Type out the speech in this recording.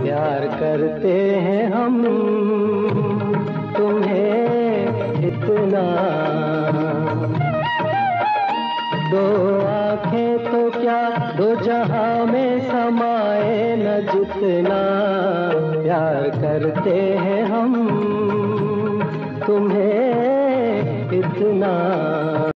प्यार करते हैं हम तुम्हें इतना। दो आंखें तो क्या दो जहां में समाए न जितना। प्यार करते हैं हम तुम्हें इतना।